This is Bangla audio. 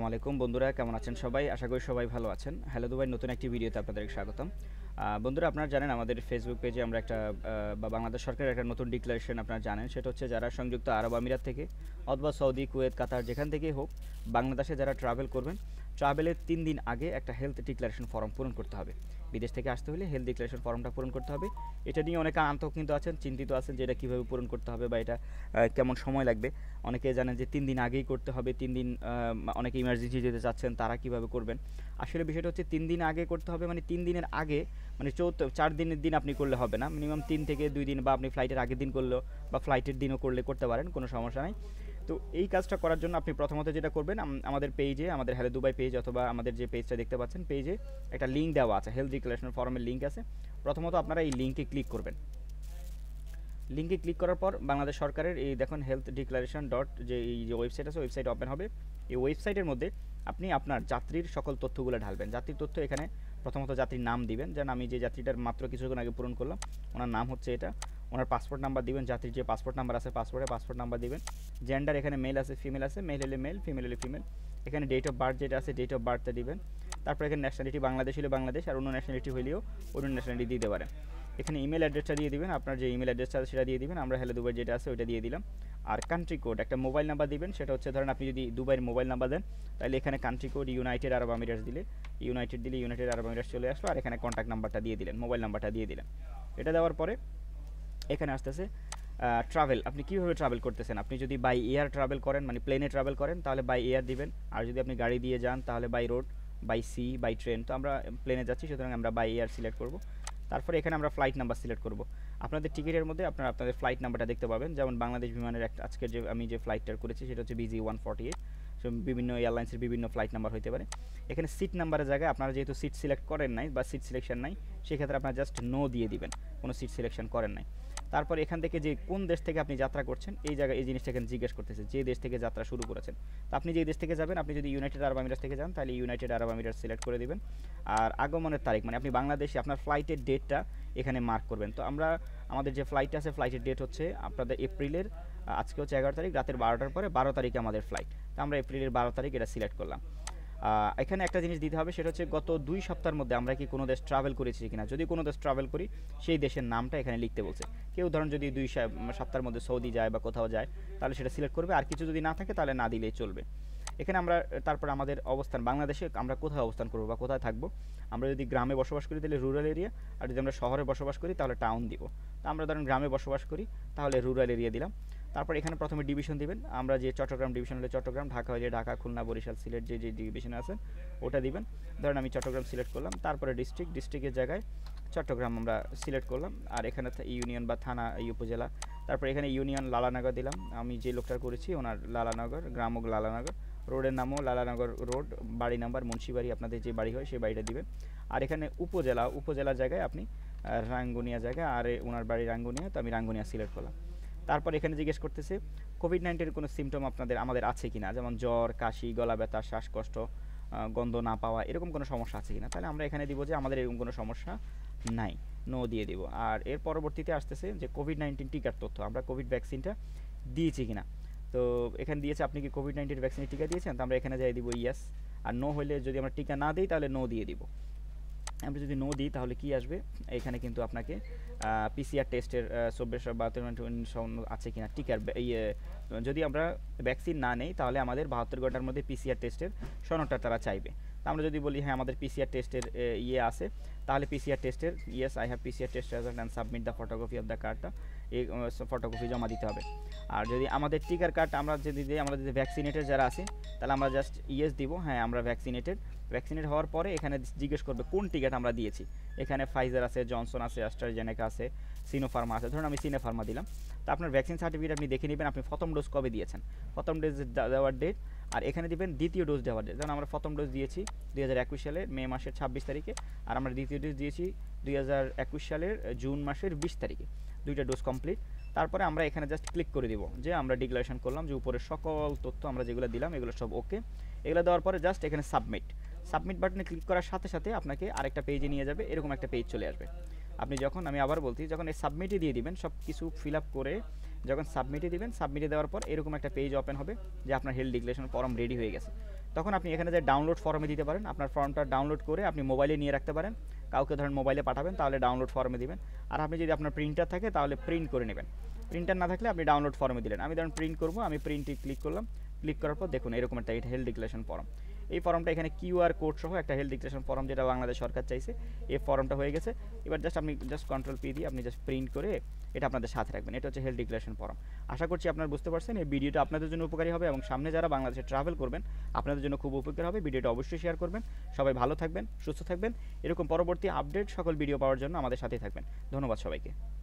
আসসালামু আলাইকুম বন্ধুরা, কেমন আছেন সবাই? আশা করি সবাই ভালো আছেন। হ্যালো দুবাই নতুন একটি ভিডিওতে আপনাদেরকে স্বাগতম। বন্ধুরা, আপনারা জানেন আমাদের ফেসবুক পেজে আমরা একটা বা বাংলাদেশ সরকারের একটা নতুন ডিক্লারেশন আপনারা জানেন, সেটা হচ্ছে যারা সংযুক্ত আরব আমিরাত থেকে অথবা সৌদি, কুয়েত, কাতার যেখান থেকেই হোক বাংলাদেশে যারা ট্রাভেল করবেন, ট্রাভেলের 3 দিন আগে একটা হেলথ ডিক্লারেশন ফর্ম পূরণ করতে হবে। বিদেশ থেকে আসতে হলে হেলথ ডিক্লারেশন ফর্মটা পূরণ করতে হবে। এটা নিয়ে অনেকে আতঙ্কিত আছেন, চিন্তিত আছেন যে এটা কীভাবে পূরণ করতে হবে বা এটা কেমন সময় লাগবে। অনেকে জানেন যে 3 দিন আগেই করতে হবে, 3 দিন অনেকে ইমার্জেন্সি যেতে চাচ্ছেন তারা কিভাবে করবেন। আসলে বিষয়টা হচ্ছে 3 দিন আগে করতে হবে, মানে 3 দিনের আগে, মানে 4 দিনের দিন আপনি করলে হবে না, মিনিমাম 3 থেকে 2 দিন, বা আপনি ফ্লাইটের আগের দিন করলেও বা ফ্লাইটের দিনও করতে পারেন, কোনো সমস্যা নাই। তো এই কাজটা করার জন্য আপনি প্রথমত যেটা করবেন, আমাদের পেজে, আমাদের হ্যালো দুবাই পেজ অথবা আমাদের যে পেজটা দেখতে পাচ্ছেন পেজে একটা লিঙ্ক দেওয়া আছে, হেলথ ডিক্লারেশন ফর্মের লিঙ্ক আছে। প্রথমত আপনারা এই লিঙ্কে ক্লিক করবেন। লিঙ্কে ক্লিক করার পর বাংলাদেশ সরকারের এই দেখুন হেলথ ডিক্লারেশন ডট এই যে ওয়েবসাইট আছে, ওয়েবসাইট ওপেন হবে। এই ওয়েবসাইটের মধ্যে আপনি আপনার যাত্রীর সকল তথ্যগুলো ঢালবেন। যাত্রীর তথ্য এখানে প্রথমত যাত্রীর নাম দিবেন, যেন আমি যে যাত্রীটার মাত্র কিছুক্ষণ আগে পূরণ করলাম ওনার নাম হচ্ছে এটা। ওনার পাসপোর্ট নাম্বার দিবেন, যাত্রীর যে পাসপোর্ট নাম্বার আছে পাসপোর্ট নাম্বার দিবেন। জেন্ডার এখানে মেল আছে ফিমেল আছে, মেল হলে মেল, ফিমেল হলে ফিমেল। এখানে ডেট অফ বার্থ যেটা আছে ডেট অফ বার্থটা দিবেন। তারপর এখানে ন্যাশনালিটি বাংলাদেশ হলে বাংলাদেশ, আর অন্য ন্যাশনালিটি হলেও অন্য ন্যাশনালিটি দিতে পারেন। এখানে ইমেল অ্যাড্রেসটা দিয়ে দিবেন, আপনার যে ইমেল অ্যাড্রেসটা আছে সেটা দিয়ে দিবেন। আমরা হ্যালো দুবাই যেটা আছে ওইটা দিয়ে দিলাম। আর কান্ট্রি কোড একটা মোবাইল নাম্বার দিবেন, সেটা হচ্ছে ধরেন আপনি যদি দুবাইয়ের মোবাইল নাম্বার দেন তাহলে এখানে country code United Arab Emirates দিলে ইউনাইটেড আরব আমিরাটস চলে আসলো, আর এখানে কন্ট্যাক্ট নাম্বারটা দিয়ে দিলেন, মোবাইল নাম্বারটা দিয়ে দিলেন। এটা দেওয়ার পরে এখানে আসতেছে ট্রাভেল, আপনি কীভাবে ট্রাভেল করতেছেন। আপনি যদি বাই এয়ার ট্রাভেল করেন, মানে প্লেনে ট্রাভেল করেন, তাহলে বাই এয়ার দিবেন। আর যদি আপনি গাড়ি দিয়ে যান তাহলে by road, by sea, by train. তো আমরা প্লেনে যাচ্ছি, সুতরাং আমরা বাই এয়ার সিলেক্ট করব। তারপরে এখানে আমরা ফ্লাইট নাম্বার সিলেক্ট করব। আপনাদের টিকিটের মধ্যে আপনাদের ফ্লাইট নাম্বারটা দেখতে পাবেন, যেমন বাংলাদেশ বিমানের একটা আজকের যে আমি যে ফ্লাইটটা করেছি সেটা হচ্ছে BG-148। বিভিন্ন এয়ারলাইন্সের বিভিন্ন ফ্লাইট নাম্বার হতে পারে। এখানে সিট নাম্বারের জায়গায় আপনারা যেহেতু সিট সিলেক্ট করেন নাই বা সিট সিলেকশন নাই, সেক্ষেত্রে আপনারা জাস্ট নো দিয়ে দিবেন, কোনো সিট সিলেকশন করেন নাই। তারপর এখান থেকে যে কোন দেশ থেকে আপনি যাত্রা করছেন এই জায়গায় এই জিনিসটা এখানে জিজ্ঞেস করতেছে, যে দেশ থেকে যাত্রা শুরু করেছেন। তো আপনি যে দেশ থেকে যাবেন, আপনি যদি ইউনাইটেড আরব আমিরাটস থেকে যান তাহলে ইউনাইটেড আরব আমিরাটস সিলেক্ট করে দিবেন। আর আগমনের তারিখ, মানে আপনি বাংলাদেশে আপনার ফ্লাইটের ডেটটা এখানে মার্ক করবেন। তো আমাদের যে ফ্লাইট আছে ফ্লাইটের ডেট হচ্ছে আপনাদের এপ্রিলের, আজকে হচ্ছে 11 তারিখ, রাতের 12টার পরে 12 তারিখে আমাদের ফ্লাইট। তো আমরা এপ্রিলের 12 তারিখ এটা সিলেক্ট করলাম। এখানে একটা জিনিস দিতে হবে, সেটা হচ্ছে গত 2 সপ্তাহের মধ্যে আমরা কি কোনো দেশ ট্রাভেল করেছি কিনা। যদি কোনো দেশ ট্রাভেল করি সেই দেশের নামটা এখানে লিখতে বলছে। কেউ ধরুন যদি 2 সপ্তাহের মধ্যে সৌদি যায় বা কোথাও যায় তাহলে সেটা সিলেক্ট করবে, আর কিছু যদি না থাকে তাহলে না দিলেই চলবে। এখানে আমরা তারপর আমাদের অবস্থান, বাংলাদেশে আমরা কোথায় অবস্থান করবো বা কোথায় থাকবো। আমরা যদি গ্রামে বসবাস করি তাহলে রুরাল এরিয়া, আর যদি আমরা শহরে বসবাস করি তাহলে টাউন দিব। তো আমরা ধরুন গ্রামে বসবাস করি তাহলে রুরাল এরিয়া দিলাম। তারপর এখানে প্রথমে ডিভিশন দিবেন, আমরা যে চট্টগ্রাম ডিভিশন হলে চট্টগ্রাম, ঢাকা হলে ঢাকা, খুলনা, বরিশাল, সিলেট যে ডিভিশনে আছে ওটা দিবেন। ধরেন আমি চট্টগ্রাম সিলেক্ট করলাম। তারপরে ডিস্ট্রিক্টের জায়গায় চট্টগ্রাম আমরা সিলেক্ট করলাম। আর এখানে ইউনিয়ন বা থানা, এই উপজেলা। তারপর এখানে ইউনিয়ন লালানগর দিলাম, আমি যে লোকটার করেছি ওনার লালানগর, গ্রাম ও লালানগর, রোডের নামও লালানগর রোড, বাড়ি নাম্বার মুন্সিবাড়ি, আপনাদের যে বাড়ি হয় সেই বাড়িটা দিবেন। আর এখানে উপজেলার জায়গায় আপনি রাঙ্গুনিয়া জায়গা, আর ওনার বাড়ি রাঙ্গুনিয়া, তো আমি রাঙ্গুনিয়া সিলেক্ট করলাম। তারপর এখানে জিজ্ঞেস করতেছে কোভিড-19 কোনো সিমটম আমাদের আছে কিনা, যেমন জ্বর, কাশি, গলা ব্যথা, শ্বাসকষ্ট, গন্ধ না পাওয়া, এরকম কোনো সমস্যা আছে কিনা। তাহলে আমরা এখানে দিব যে আমাদের এরকম কোনো সমস্যা নাই, নো দিয়ে দিব। আর এর পরবর্তীতে আসতেছে যে কোভিড-19 টিকার তথ্য, আমরা কোভিড ভ্যাকসিনটা দিয়েছি কিনা। তো এখানে দিয়েছে আপনি কি কোভিড-19 ভ্যাকসিনের টিকা দিয়েছেন, তো আমরা এখানে যাই দিব ইয়েস। আর নো হলে যদি আমরা টিকা না দিই তাহলে নো দিয়ে দিব। আমরা যদি নো দিই তাহলে কি আসবে, এখানে কিন্তু আপনাকে পিসিআর টেস্টের 72 আছে কিনা টিকার যদি আমরা ভ্যাকসিন না নেই তাহলে আমাদের 72 ঘন্টার মধ্যে পিসিআর টেস্টের সনদটা তারা চাইবে। তো আমরা যদি বলি হ্যাঁ আমাদের পিসিআর টেস্টের আছে, তাহলে পিসিআর টেস্টের yes I have PCR test result and submit the photocopy of the কার্ডটা, এই ফটোকপি জমা দিতে হবে। আর যদি আমাদের টিকার কার্ড আমরা যদি ভ্যাকসিনেটেড যারা আছে তাহলে আমরা জাস্ট ইয়েস দিব, হ্যাঁ আমরা ভ্যাকসিনেট হওয়ার পরে এখানে জিজ্ঞেস করবে কোন টিকাটা আমরা দিয়েছি। এখানে ফাইজার আছে, জনসন আছে, অ্যাস্ট্রাজেনেকা আছে, সিনোফার্মা আছে। ধরুন আমি সিনোফার্মা দিলাম। তো আপনার ভ্যাকসিন সার্টিফিকেট আপনি দেখে নেবেন আপনি প্রথম ডোজ কবে দিয়েছেন, প্রথম ডোজ দেওয়ার ডেট। আর এখানে দিবেন দ্বিতীয় ডোজ দেওয়ার ডেট। যেমন আমরা প্রথম ডোজ দিয়েছি 2021 সালের মে মাসের 26 তারিখে, আর আমরা দ্বিতীয় ডোজ দিয়েছি 2021 সালের জুন মাসের 20 তারিখে, 2টা ডোজ কমপ্লিট। তারপরে আমরা এখানে জাস্ট ক্লিক করে দিব যে আমরা ডিক্লারেশন করলাম যে উপরের সকল তথ্য আমরা যেগুলো দিলাম এগুলো সব ওকে। এগুলো দেওয়ার পরে জাস্ট এখানে সাবমিট বাটনে ক্লিক করার সাথে সাথে আপনাকে আরেকটা পেজে নিয়ে যাবে, এরকম একটা পেজ চলে আসবে। আপনি যখন, আমি আবার বলছি, যখন এই সাবমিটে দিয়ে দিবেন সব কিছু ফিল আপ করে, যখন সাবমিটে দিবেন, সাবমিটে দেওয়ার পর এরকম একটা পেজ ওপেন হবে যে আপনার হেলথ ডিক্লারেশন ফর্ম রেডি হয়ে গেছে। তখন আপনি এখানে যে ডাউনলোড ফর্মে দিতে পারেন, আপনার ফর্মটা ডাউনলোড করে আপনি মোবাইলে নিয়ে রাখতে পারেন, কাউকে ধরেন মোবাইলে পাঠাবেন তাহলে ডাউনলোড ফর্মে দিবেন। আর আপনি যদি আপনার প্রিন্টার থাকে তাহলে প্রিন্ট করে নেবেন, প্রিন্টার না থাকলে আপনি ডাউনলোড ফর্মে দিলেন। আমি ধরুন প্রিন্ট করবো, আমি প্রিন্টে ক্লিক করলাম, ক্লিক করার পর দেখুন এরকম একটা হেলথ ডিক্লারেশন ফর্ম। এই ফর্মটা এখানে কিউআর কোড সহ একটা হেলথ ডিক্লারেশন ফর্ম, যেটা বাংলাদেশ সরকার চাইছে, এই ফর্মটা হয়ে গেছে। এবার আপনি কন্ট্রোল পি দিয়ে আপনি প্রিন্ট করে এটা আপনাদের সাথে রাখবেন। এটা হচ্ছে হেলথ ডিক্লারেশন ফর্ম। আশা করছি আপনারা বুঝতে পারছেন। এই ভিডিওটা আপনাদের জন্য উপকারী হবে এবং সামনে যারা বাংলাদেশে ট্রাভেল করবেন আপনাদের জন্য খুব উপকার হবে। ভিডিওটা অবশ্যই শেয়ার করবেন। সবাই ভালো থাকবেন, সুস্থ থাকবেন। এরকম পরবর্তী আপডেট সকল ভিডিও পাওয়ার জন্য আমাদের সাথেই থাকবেন। ধন্যবাদ সবাইকে।